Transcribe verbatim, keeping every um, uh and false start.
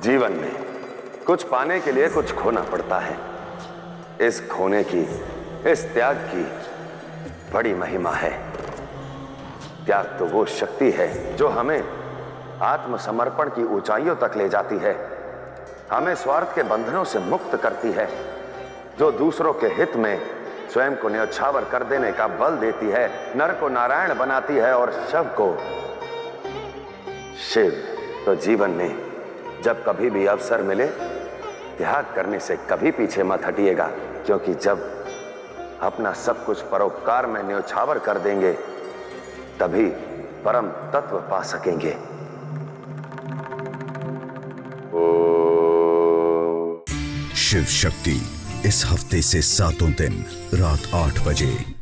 जीवन में कुछ पाने के लिए कुछ खोना पड़ता है। इस खोने की, इस त्याग की बड़ी महिमा है। त्याग तो वो शक्ति है जो हमें आत्मसमर्पण की ऊंचाइयों तक ले जाती है, हमें स्वार्थ के बंधनों से मुक्त करती है, जो दूसरों के हित में स्वयं को न्यौछावर कर देने का बल देती है, नर को नारायण बनाती है और शव को शिव। तो जीवन में जब कभी भी अवसर मिले, त्याग करने से कभी पीछे मत हटिएगा, क्योंकि जब अपना सब कुछ परोपकार में न्यौछावर कर देंगे तभी परम तत्व पा सकेंगे। शिव शक्ति इस हफ्ते से सातों दिन रात आठ बजे।